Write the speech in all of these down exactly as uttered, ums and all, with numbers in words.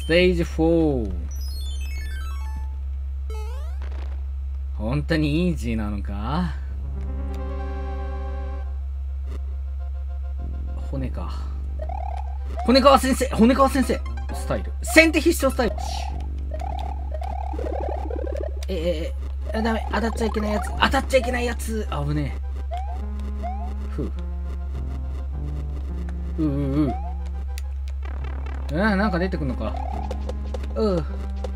テージフォー。本当にイージーなのか？骨か。骨川先生、骨川先生スタイル。先手必勝スタイル。ええー、ダメ。当たっちゃいけないやつ。当たっちゃいけないやつ。危ねえ。ふう。うううう。えー、なんか出てくんのか。うう。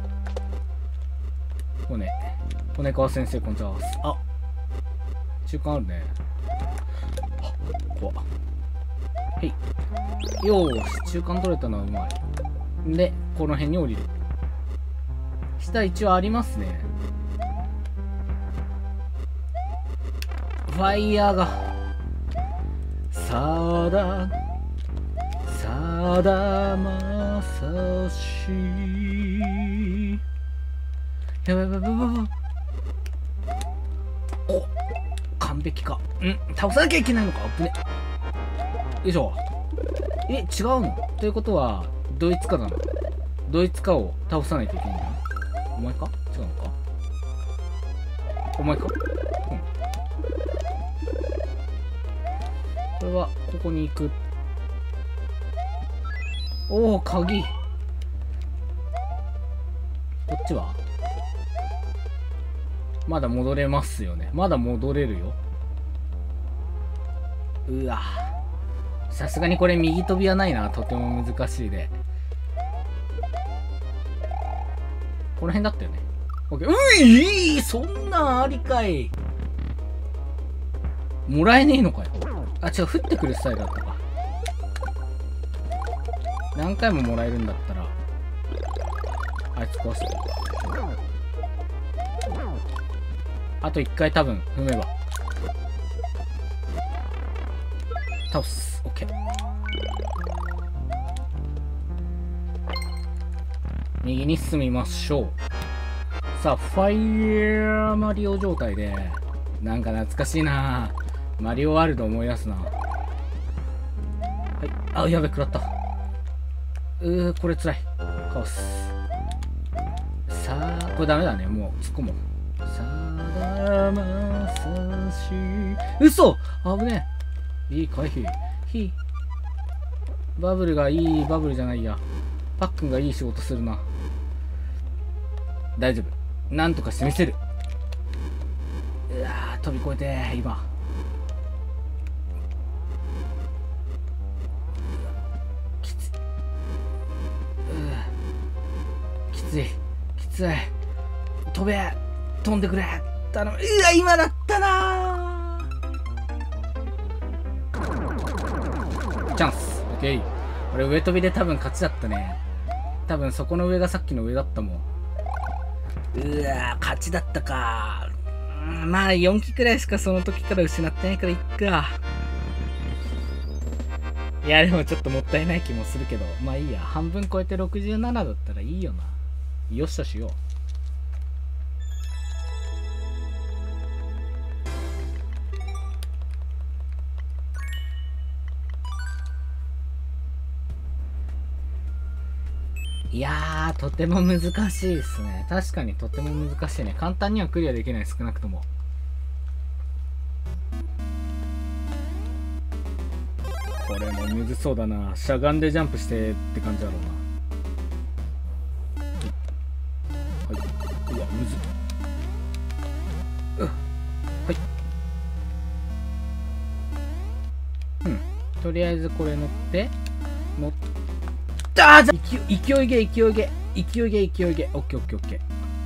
骨。骨川先生、こんにちは。あ、中間あるね。あ、怖っ。はい。よーし、中間取れたのはうまい。で、この辺に降りる。下一応ありますね。ファイヤーが。さだ、さだまさし。やばいやばいやばいやばい。お、完璧か。ん、倒さなきゃいけないのか。危ね。よいしょ。え、違うの？ということは、ドイツかだな。ドイツかを倒さないといけないんだな。お前か？違うのか？お前か？うん。これは、ここに行く。おお、鍵。こっちはまだ戻れますよね。まだ戻れるよ。うわ。さすがにこれ右飛びはないな。とても難しいで。この辺だったよね。オッケー。うい、そんなんありかい。もらえねえのかよ。あ、違う、降ってくるスタイルだったか。何回ももらえるんだったら、あいつ壊す。あといっかい多分踏めば。倒す。オッケー。右に進みましょう。さあ、ファイヤーマリオ状態で、なんか懐かしいな。マリオワールド思い出すな。はい。あ、やべ、食らった。うー、これつらい。カオス。さあ、これダメだね。もう、突っ込もう。さだまさし。嘘！危ねえ。いい回避。ひ。バブルがいい、バブルじゃないや。パックンがいい仕事するな。大丈夫。なんとかしてみせる。うわー、飛び越えて、今。きつい。きつい。きつい。飛べ。飛んでくれ。頼む。うわ、今だったなー。チャンス。オッケー。俺上飛びで多分勝ちだったね。多分そこの上がさっきの上だったもん。うわ、勝ちだったか。うん、まあよん機くらいしかその時から失ってないからいっか。いやでもちょっともったいない気もするけど、まあいいや。半分超えてろくじゅうななだったらいいよな。よしとしよう。いやー、とても難しいですね。確かにとても難しいね。簡単にはクリアできない、少なくとも。これもむずそうだな。しゃがんでジャンプしてって感じだろうな。はい。はい。うわ、むずっ。うっ。はい。うん。とりあえずこれ乗って、乗って、あー、じゃ勢いげ勢いげ勢いげ勢いげオッケーオッケーオッケー。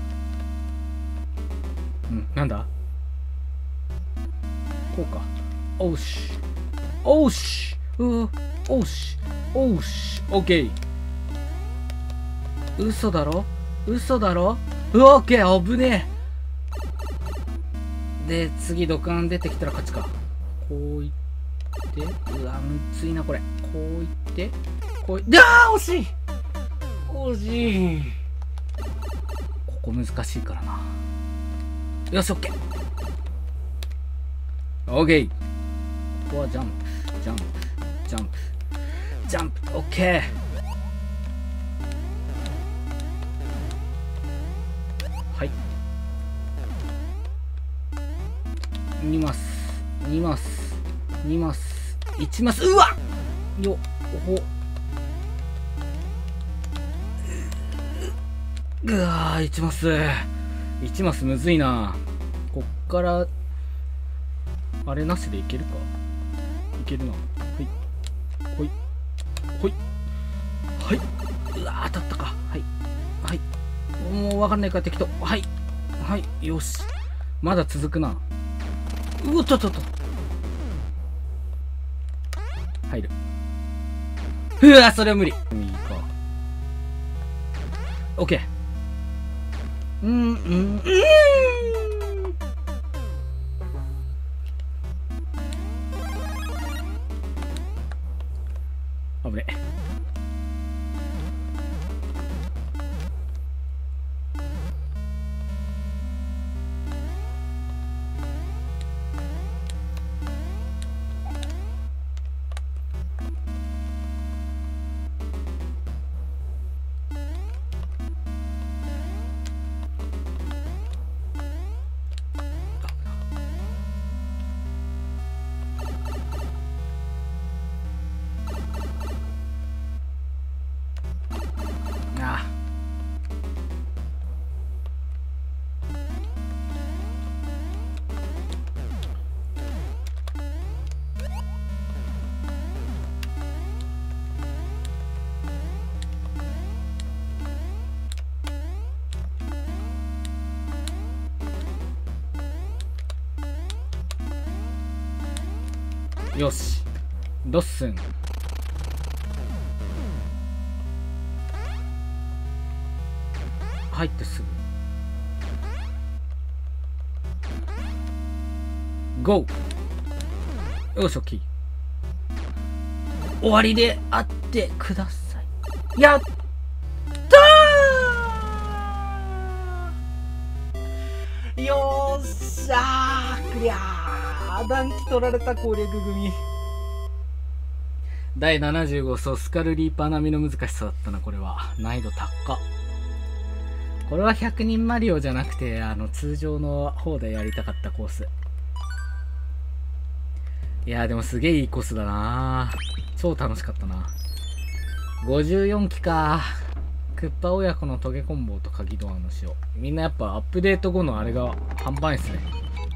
うん、なんだこうか。おうしおうしうーおうしおうしオッケー。嘘だろ嘘だろうわ、オッケー。危ねえ。で次ドカン出てきたら勝ちか。こういってうわむずいなこれ。こういってこういってあー惜しい惜しい。ここ難しいからな。よしオッケーオッケー。ここはジャンプジャンプジャンプジャンプオッケー。 はい。にマス、にマス、にマス、いちマス、うわっよ、ほ。うわー、いちマス。いちマスむずいな。こっから、あれなしでいけるか。いけるな。はい。ほい。ほい。はい。うわー、当たったか。はい。はい。もうわかんないから適当。はい。はい。よし。まだ続くな。うおっとっとっと。入る。うわ、それは無理。右か。オッケー。うん、うん、うん。危ねえ。よし、ドッスン。入ってすぐゴー。よし、オッケー。終わりであってください。やったー。よっしゃー、クリアー。暖気取られた攻略組。だいななじゅうご層スカルリーパー並みの難しさだったな。これは難易度高っ。これはひゃくにんマリオじゃなくて、あの通常の方でやりたかったコース。いやー、でもすげえいいコースだな。超楽しかったな。ごじゅうよんきか。クッパ親子のトゲコンボと鍵ドアの塩。みんなやっぱアップデート後のあれが半端ないっすね。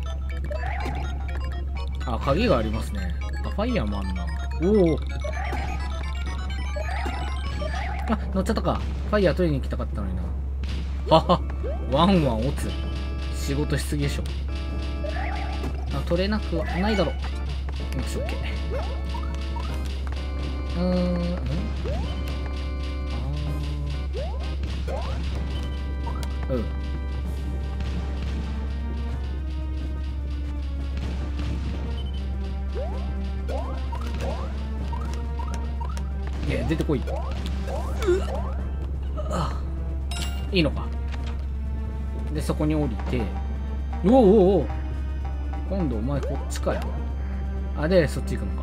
あ、鍵がありますね。あ、ファイヤーもあんな。おお。あ、乗っちゃったか。ファイヤー取りに行きたかったのにな。はは。ワンワンオツ。仕事しすぎでしょ。あ、取れなくはないだろ。よし、オッケー。うーん、んうん。え、出てこい。あ、いいのか。で、そこに降りて、おおおお、今度お前こっちかよ。あ、で、そっち行くのか。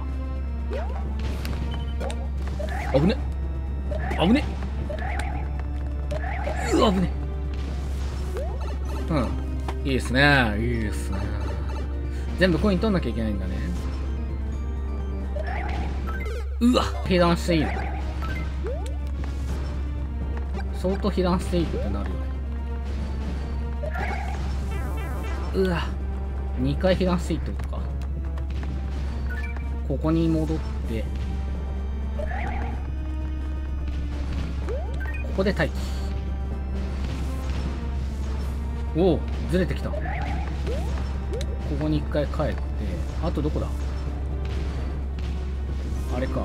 危ね。危ね。うわ、危ね。うん。いいですね。いいですね。全部コイン取んなきゃいけないんだね。うわ、被弾していいの？相当被弾していいってなるよね。うわ、にかい被弾していいってことか。ここに戻って、ここで待機。おお、ずれてきた。ここに一回帰って、あとどこだ？あれか。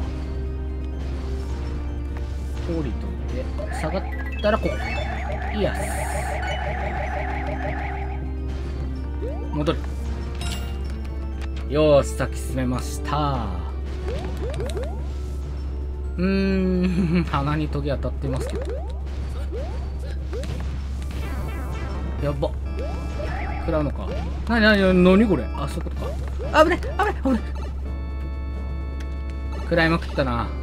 降りといて、下がったらここ。いや。戻る。よーし、先進めました。うーん、鼻にトゲ当たってますけど。やば。食らうのか。なになになにこれ。あ、そういうことか。危ね危ね危ね。食らいまくったな。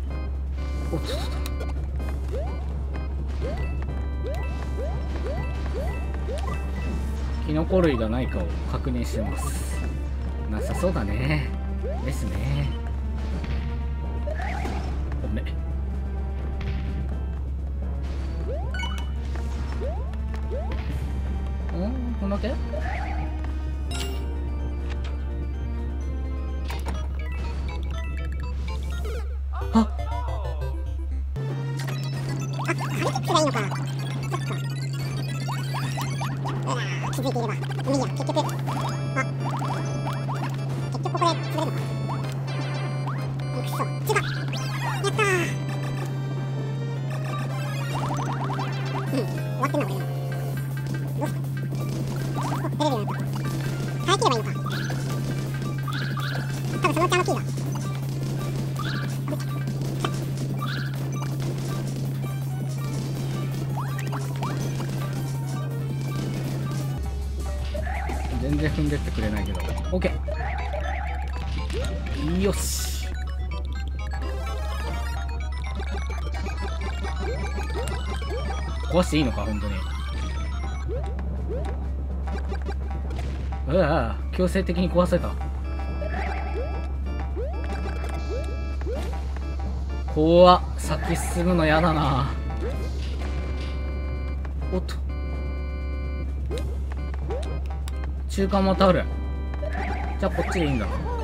おっとっと。 キノコ類がないかを確認してます。なさそうだね。ですね。ごめん。んこんだけ？あっ、気づいていればいいや。結局、あ、結局これ潰れるのか。くそ、違う。やったー。うん、終わってんな俺。どうすか。お、出れるようになった。耐え切ればいいのか。多分そのうちあのキーだ。全然踏んでってくれないけど OK。 よし、壊していいのか本当に。うわぁ、強制的に壊された。怖っ、先進むのやだな。おっと、中間またある。じゃあこっちでいいんだ。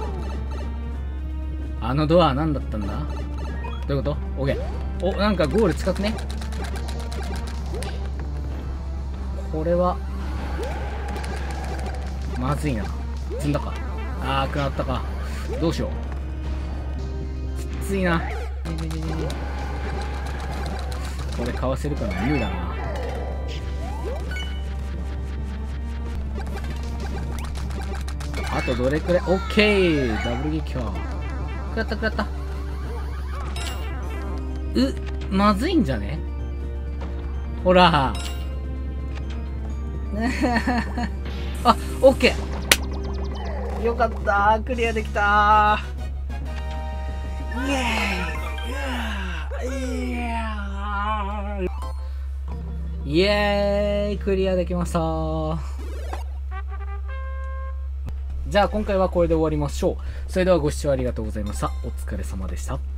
あのドアは何だったんだ。どういうこと？オッケー。お、なんかゴール近くね。これはまずいな。積んだか。ああ、食らったか。どうしよう。きついな。これかわせるかな。無理だな。あとどれくらい？オッケー、ダブル撃破。食らった食らった。う、まずいんじゃね？ほら。あ、オッケー。よかった、クリアできた。イエーイ。イエーイ、クリアできました。じゃあ今回はこれで終わりましょう。それではご視聴ありがとうございました。お疲れ様でした。